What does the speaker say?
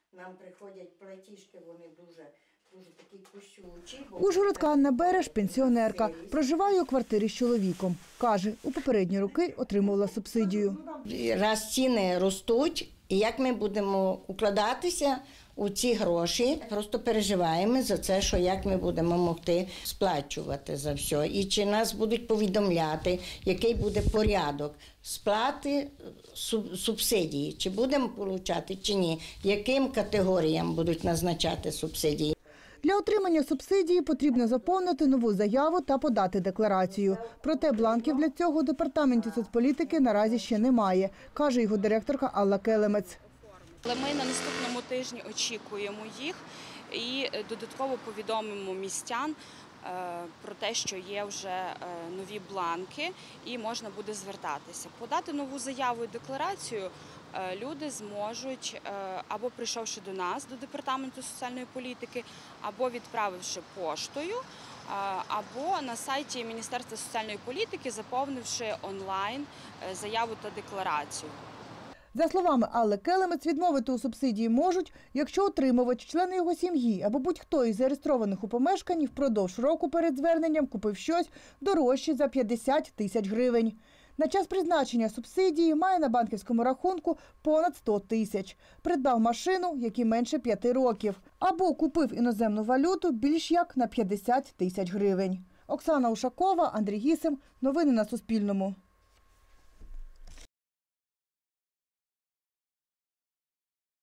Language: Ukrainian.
Нам приходять платіжки, вони дуже такі кусючі. Ужгородка Анна Береш – пенсіонерка. Проживає у квартирі з чоловіком. Каже, у попередні роки отримувала субсидію. Раз ціни ростуть, і як ми будемо укладатися у ці гроші, просто переживаємо за це, що як ми будемо могти сплачувати за все. І чи нас будуть повідомляти, який буде порядок сплати субсидії, чи будемо отримати, чи ні, яким категоріям будуть назначати субсидії. Для отримання субсидії потрібно заповнити нову заяву та подати декларацію. Проте бланків для цього у Департаменті соцполітики наразі ще немає, каже його директорка Алла Келемець. Але ми на наступному тижні очікуємо їх і додатково повідомимо містян про те, що є вже нові бланки і можна буде звертатися. Подати нову заяву і декларацію люди зможуть або прийшовши до нас, до Департаменту соціальної політики, або відправивши поштою, або на сайті Міністерства соціальної політики, заповнивши онлайн заяву та декларацію. За словами Алли Келемець, відмовити у субсидії можуть, якщо отримувач, члени його сім'ї або будь-хто із зареєстрованих у помешканні впродовж року перед зверненням купив щось дорожче за 50 тисяч гривень. На час призначення субсидії має на банківському рахунку понад 100 тисяч. Придбав машину, якій менше 5 років. Або купив іноземну валюту більш як на 50 тисяч гривень. Оксана Ушакова, Андрій Гісим. Новини на Суспільному.